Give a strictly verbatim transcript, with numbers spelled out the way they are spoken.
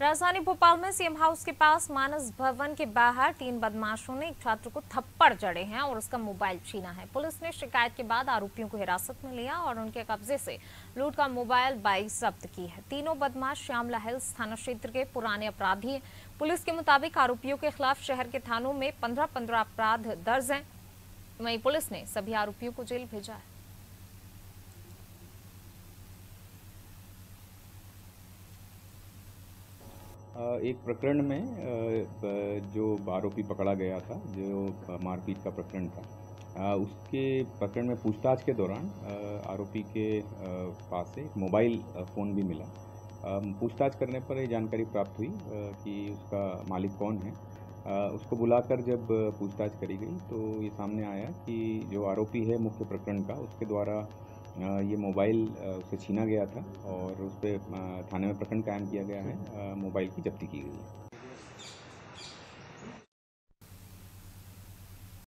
राजधानी भोपाल में CM house के पास मानस भवन के बाहर तीन बदमाशों ने एक छात्र को थप्पड़ जड़े हैं और उसका मोबाइल छीना है। पुलिस ने शिकायत के बाद आरोपियों को हिरासत में लिया और उनके कब्जे से लूट का मोबाइल बाइक जब्त की है। तीनों बदमाश श्यामला हिल्स थाना क्षेत्र के पुराने अपराधी हैं। पुलिस के मुताबिक आरोपियों के खिलाफ शहर के थानों में पंद्रह पंद्रह अपराध दर्ज हैं। वहीं पुलिस ने सभी आरोपियों को जेल भेजा है। एक प्रकरण में जो आरोपी पकड़ा गया था, जो मारपीट का प्रकरण था, उसके प्रकरण में पूछताछ के दौरान आरोपी के पास से एक मोबाइल फ़ोन भी मिला। पूछताछ करने पर ये जानकारी प्राप्त हुई कि उसका मालिक कौन है। उसको बुलाकर जब पूछताछ करी गई तो ये सामने आया कि जो आरोपी है मुख्य प्रकरण का, उसके द्वारा ये मोबाइल उसे छीना गया था और उस पे थाने में प्रकरण कायम किया गया है। मोबाइल की जब्ती की गई है।